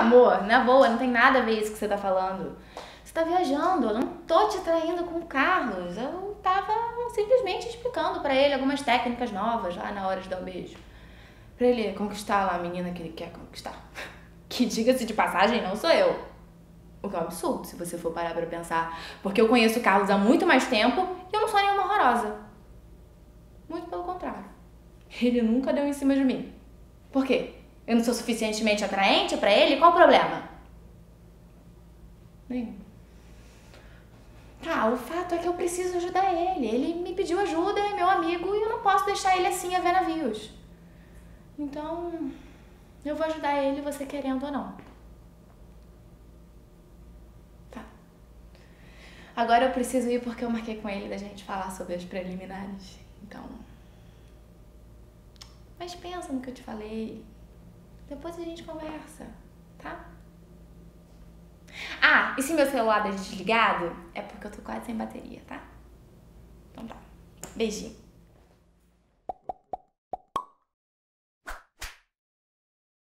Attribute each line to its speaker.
Speaker 1: Amor, na boa, não tem nada a ver isso que você tá falando. Você tá viajando, eu não tô te traindo com o Carlos. Eu tava simplesmente explicando pra ele algumas técnicas novas lá na hora de dar um beijo. Pra ele conquistar lá a menina que ele quer conquistar. Que, diga-se de passagem, não sou eu. O que é um absurdo, se você for parar pra pensar. Porque eu conheço o Carlos há muito mais tempo e eu não sou nenhuma horrorosa. Muito pelo contrário. Ele nunca deu em cima de mim. Por quê? Eu não sou suficientemente atraente pra ele? Qual o problema? Nenhum. Tá, o fato é que eu preciso ajudar ele. Ele me pediu ajuda, é meu amigo, e eu não posso deixar ele assim a ver navios. Então, eu vou ajudar ele, você querendo ou não. Tá. Agora eu preciso ir porque eu marquei com ele da gente falar sobre as preliminares. Então... Mas pensa no que eu te falei. Depois a gente conversa, tá? Ah, e se meu celular tá desligado, é porque eu tô quase sem bateria, tá? Então tá. Beijinho.